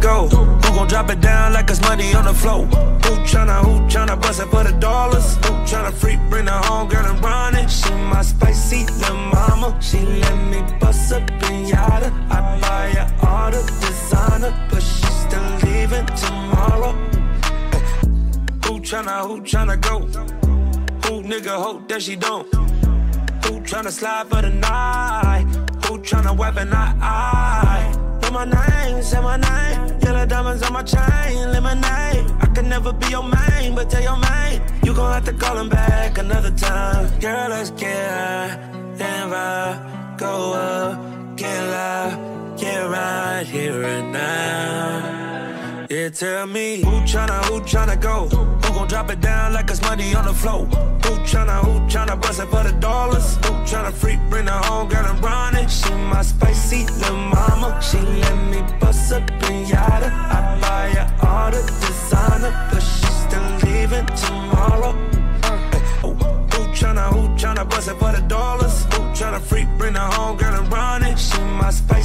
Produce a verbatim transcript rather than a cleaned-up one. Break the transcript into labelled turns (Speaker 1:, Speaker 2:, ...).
Speaker 1: go? Who gon' drop it down like it's money on the floor? Who tryna, who tryna bust it for the dollars? Who tryna freak, bring her home, girl, and run it? She my spicy little mama. She let me bust up pinata. I buy her all the designer, but she still leaving tomorrow. Who tryna, who tryna go? Who nigga hope that she don't? Who tryna slide for the night? Who tryna weapon eye eye? Know my name, say my name. Yellow diamonds on my chain, lemonade. I can never be your main, but tell your main you gon' have to call him back another time. Girl, let's get high, then vibe, go up, get loud, get right here and now. Yeah, tell me, who tryna, who tryna go? Who gon' drop it down like it's money on the floor? Who tryna, who tryna bust it for the dollars? Who tryna freak, bring her home, girl, and run it? She my spicy little mama. She let me bust up pinata. I buy her all the designer, but she still leaving tomorrow. Who, who tryna, who tryna bust it for the dollars? Who tryna freak, bring her home, girl, and run it? She my spicy